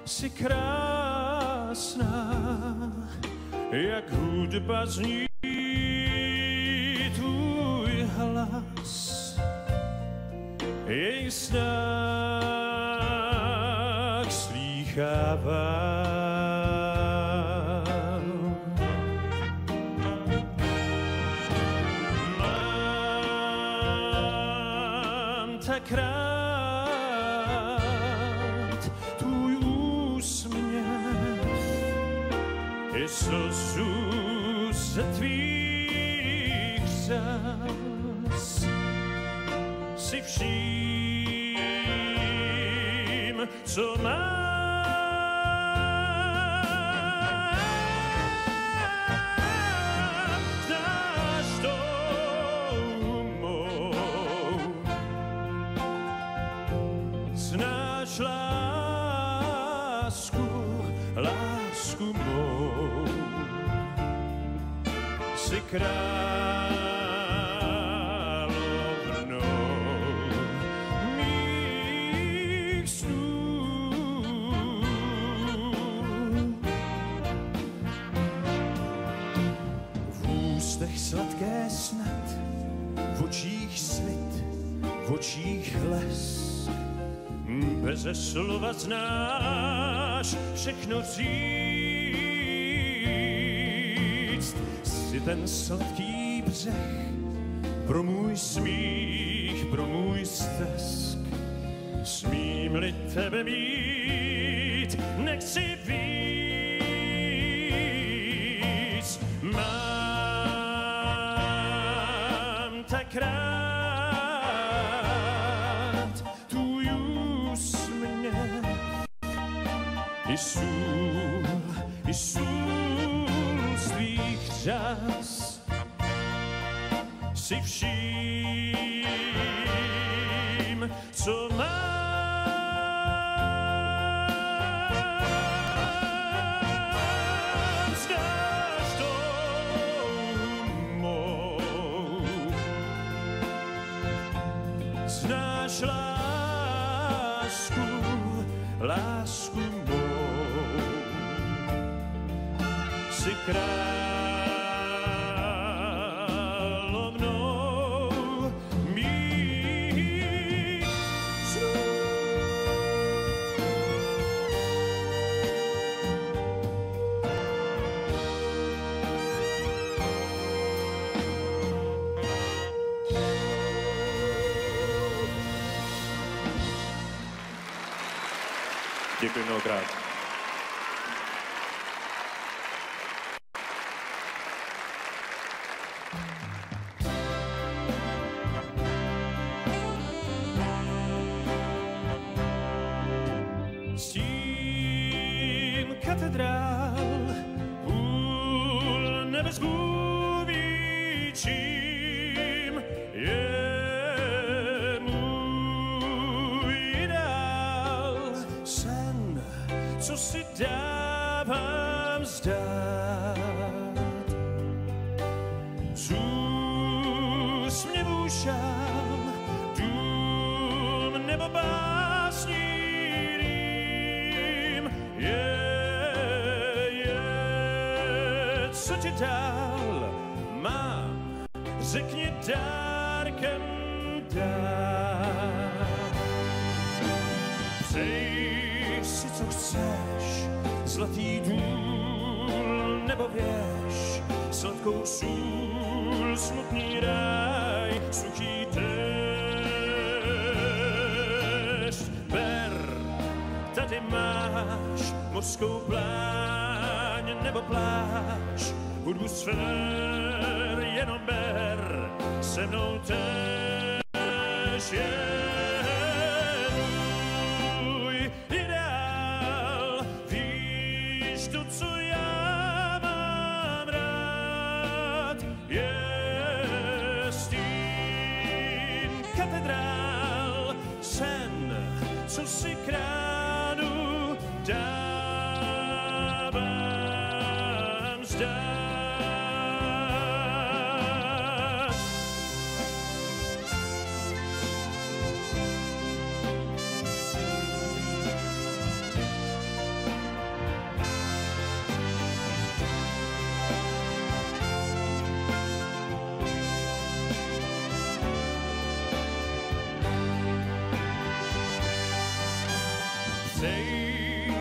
si krásná, jak hudba zní tvůj hlas, jej snách slýchávám. Mám tak rád tvůj úsměv i slzu ze tvých řas. Si vším, co mám. Znáš tou mou, znáš lásku mou, si královnou mých snů. V ústech sladké snad, v očích svit, v očích les. Beze slova znáš všechno říct. Jsi ten sladký břeh pro můj smích, pro můj stesk. Smím-li tebe mít, nechci víc. Mám tak rád tvůj úsměv i sůl z tvých řas. Si vším, co mám. Znáš tou mou, znáš lásku mou, si královnou mých snů. Děkuji mnohokrát. Stín katedrál, půl nebes Bůh ví čím je můj ideál. Sen, co si dávám zdát, z úsměvů šál, dům nebo básní rým co ti dál mám, řekni dárkem dát. Přeji si, co chceš, zlatý důl nebo věž, sladkou sůl, smutný ráj, suchý déšť. Ber, tady máš mořskou pláň nebo pláž, hudbu sfér, jenom ber, se mnou též je můj ideál. Víš to, co já mám rád, je stín katedrál, sen, co si kránu dávám zdát.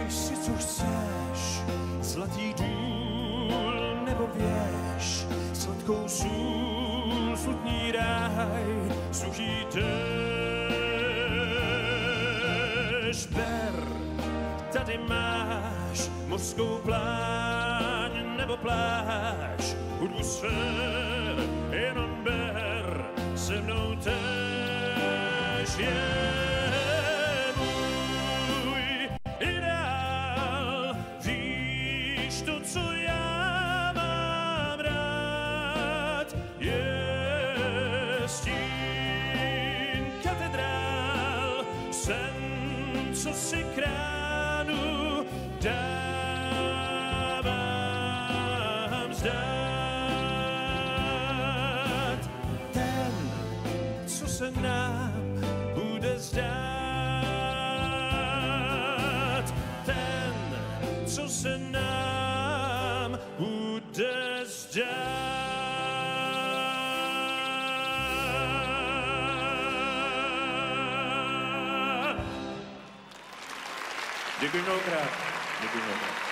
Dělej si, co chceš, zlatý důl nebo věž, sladkou sůl, smutný ráj, suchý déšť. Ber, tady máš mořskou pláň nebo pláž, hudbu sfér, jenom ber, se mnou též je můj ideál. Víš to, co já mám rád, je stín katedrál, sen, co si kránu dávám zdát. Ten, co se nám bude zdát, ten, co se nám bude zdát. Děkuji mnohokrát. Děkuji mnohokrát.